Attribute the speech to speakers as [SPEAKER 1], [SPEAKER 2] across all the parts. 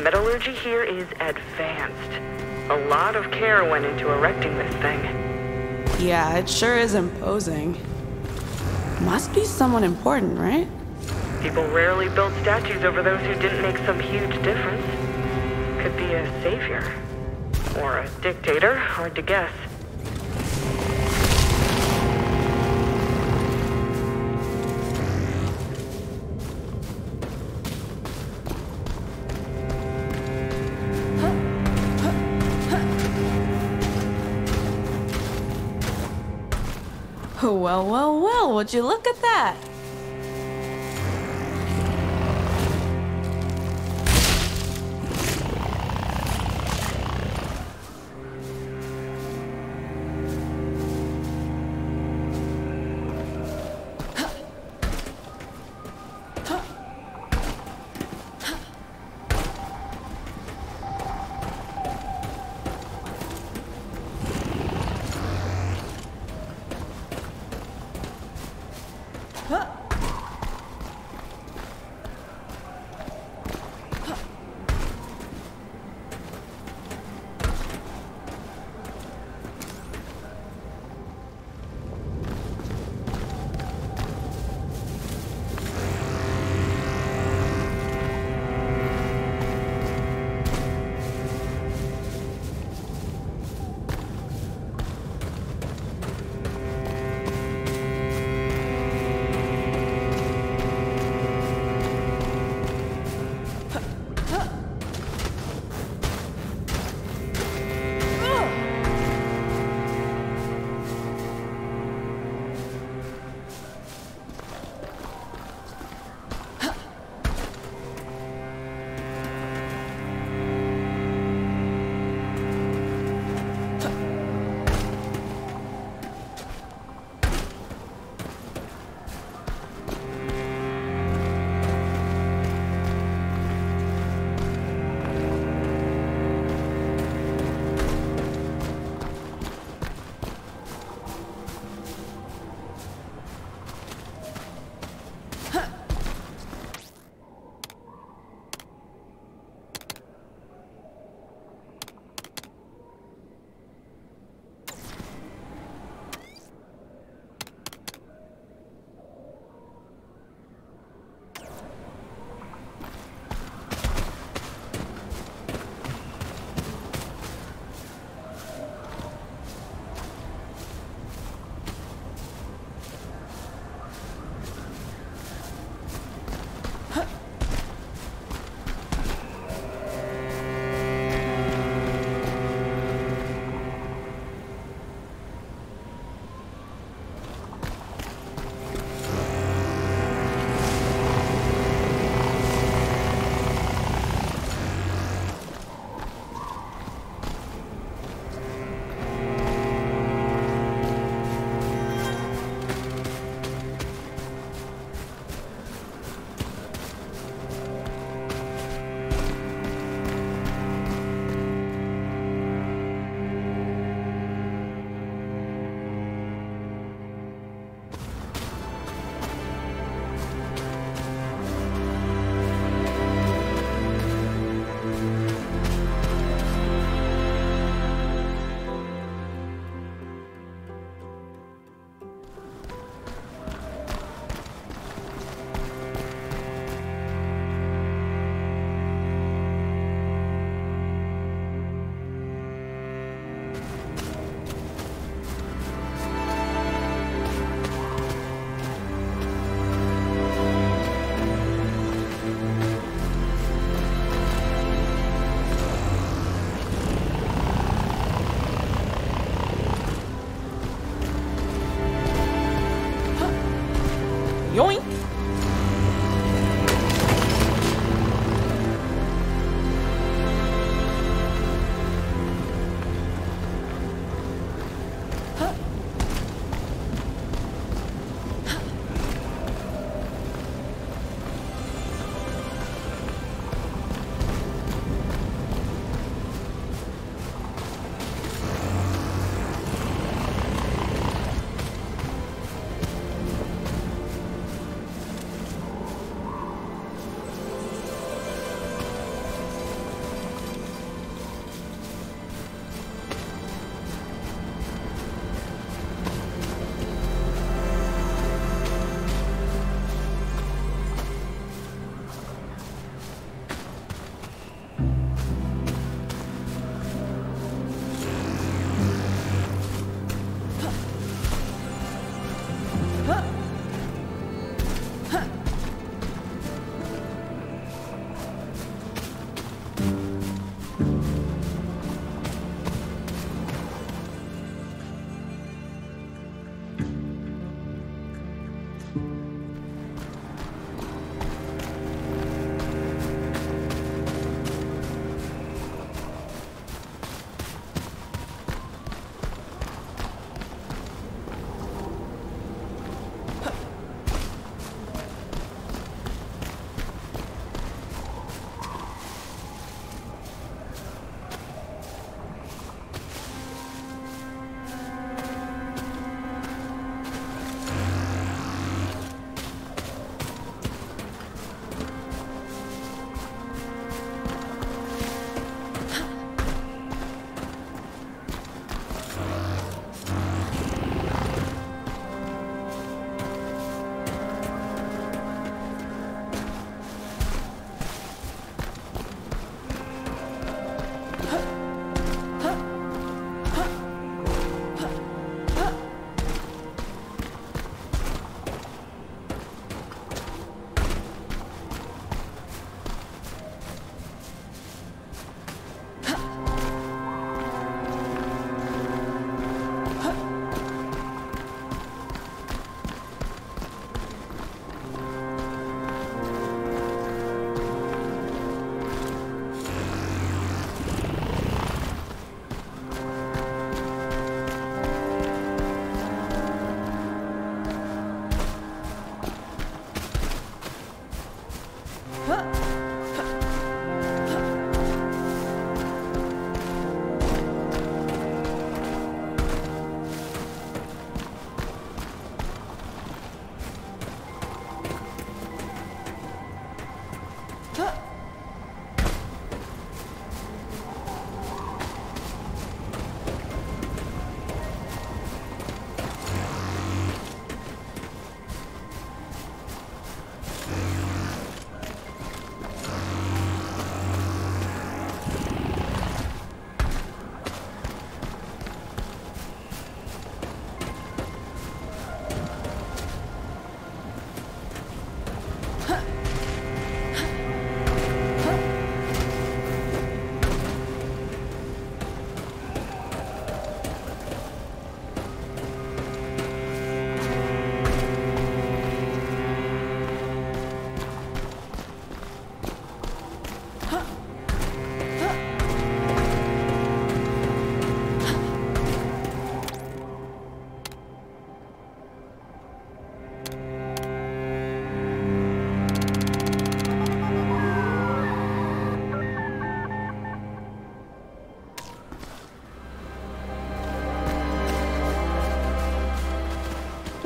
[SPEAKER 1] metallurgy here is advanced. A lot of care went into erecting this thing.
[SPEAKER 2] Yeah, it sure is imposing. Must be someone important, right?
[SPEAKER 1] People rarely build statues over those who didn't make some huge difference. Could be a savior. Or a dictator, hard to guess.
[SPEAKER 2] Well, well, well, would you look at that? Huh?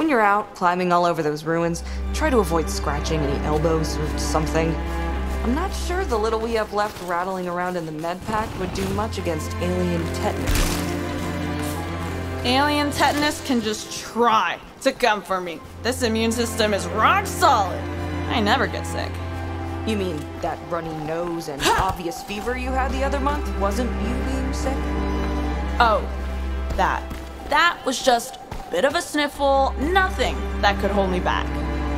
[SPEAKER 3] you're out climbing all over those ruins, try to avoid scratching any elbows or something. I'm not sure the little we have left rattling around in the med pack would do much against alien tetanus.
[SPEAKER 2] Alien tetanus can just try to come for me. This immune system is rock solid. I never get sick.
[SPEAKER 3] You mean that runny nose and obvious fever you had the other month wasn't you being sick?
[SPEAKER 2] Oh, that. That was just a bit of a sniffle, nothing that could hold me back.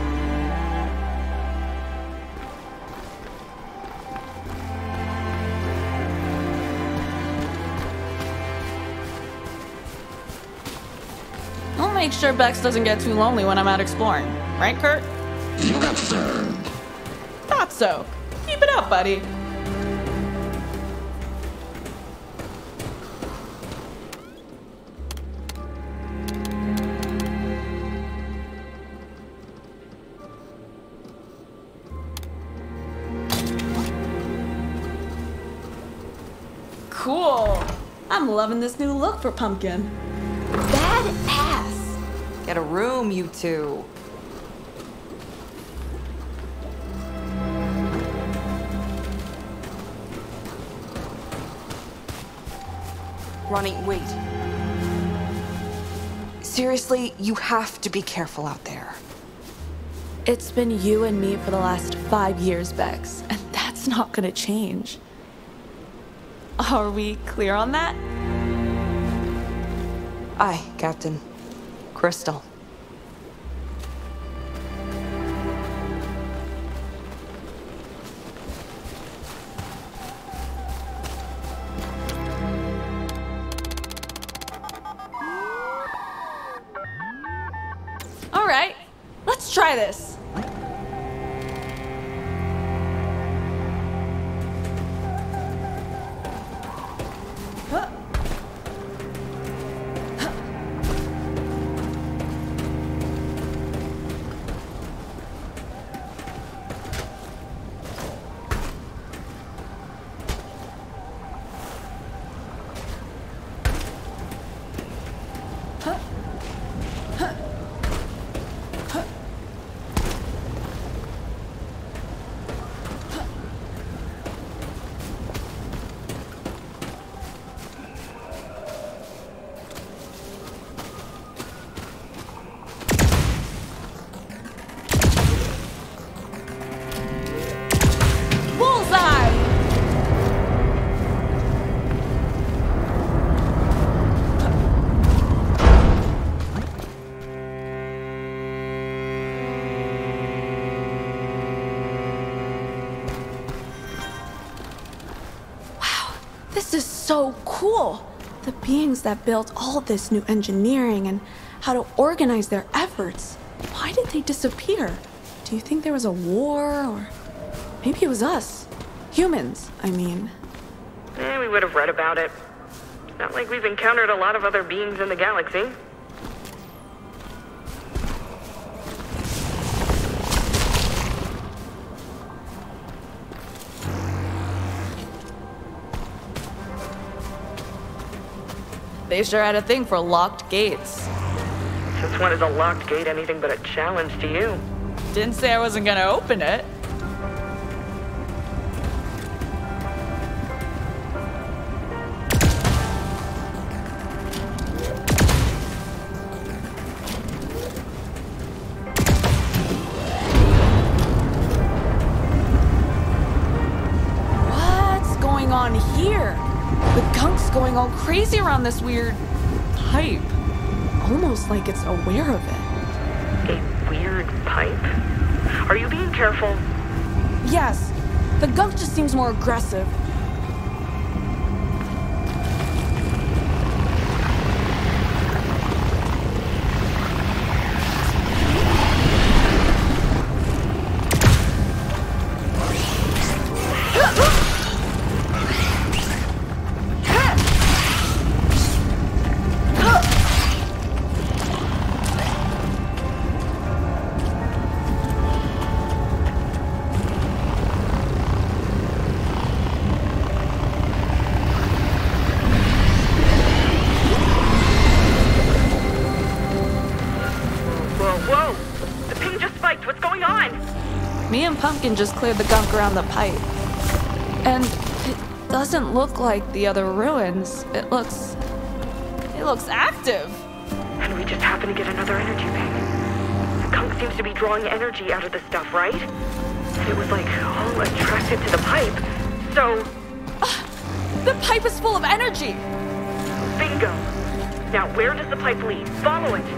[SPEAKER 2] I'll make sure Bex doesn't get too lonely when I'm out exploring. Right, Kurt?
[SPEAKER 4] Yes, sir.
[SPEAKER 2] Thought so. Keep it up, buddy. Cool. I'm loving this new look for Pumpkin.
[SPEAKER 3] Badass! Get a room, you two. Ronnie, wait. Seriously, you have to be careful out there.
[SPEAKER 2] It's been you and me for the last 5 years, Bex, and that's not gonna change. Are we clear on that?
[SPEAKER 3] Aye, Captain. Crystal.
[SPEAKER 2] All right, let's try this. Huh. This is so cool! The beings that built all this new engineering and how to organize their efforts. Why did they disappear? Do you think there was a war, or maybe it was us? Humans, I mean.
[SPEAKER 1] We would have read about it. It's not like we've encountered a lot of other beings in the galaxy.
[SPEAKER 2] They sure had a thing for locked gates.
[SPEAKER 1] Since when is a locked gate anything but a challenge to you?
[SPEAKER 2] Didn't say I wasn't gonna open it. What's going on here? The gunk's going all crazy around this weird pipe. Almost like it's aware of it.
[SPEAKER 1] A weird pipe? Are you being careful?
[SPEAKER 2] Yes. The gunk just seems more aggressive. and Pumpkin just cleared the gunk around the pipe. And it doesn't look like the other ruins. It looks active.
[SPEAKER 1] And we just happen to get another energy ping. The gunk seems to be drawing energy out of the stuff, right? And it was like all attracted to the pipe. So...
[SPEAKER 2] The pipe is full of energy!
[SPEAKER 1] Bingo! Now where does the pipe lead? Follow it!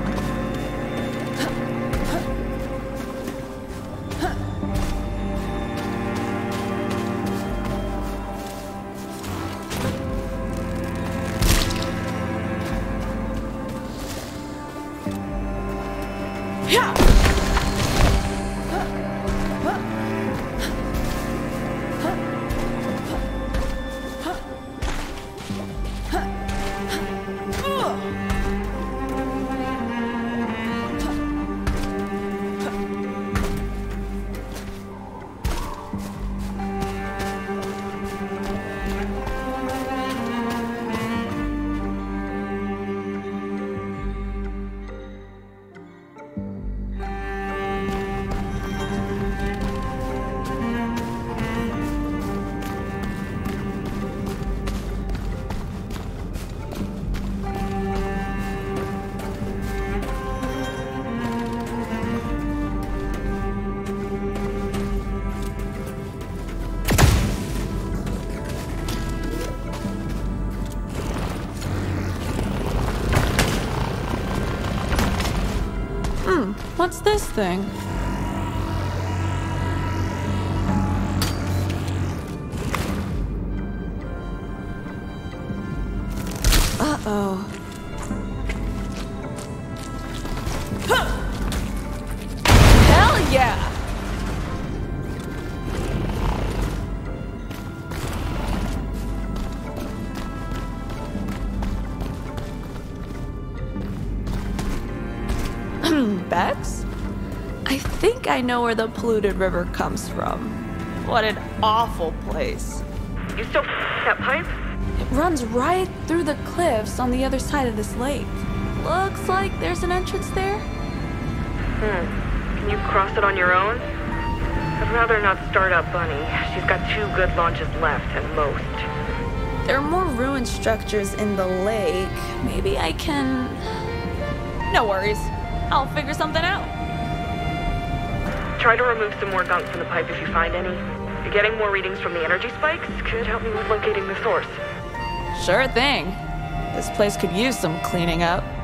[SPEAKER 2] What's this thing? Uh-oh. Hell yeah! Bex? I think I know where the polluted river comes from. What an awful place.
[SPEAKER 1] You still that pipe?
[SPEAKER 2] It runs right through the cliffs on the other side of this lake. Looks like there's an entrance there.
[SPEAKER 1] Can you cross it on your own? I'd rather not start up Bunny. She's got 2 good launches left at most.
[SPEAKER 2] There are more ruined structures in the lake. Maybe I can... No worries. I'll figure something out.
[SPEAKER 1] Try to remove some more gunk from the pipe if you find any. Getting more readings from the energy spikes could help me with locating the source.
[SPEAKER 2] Sure thing. This place could use some cleaning up.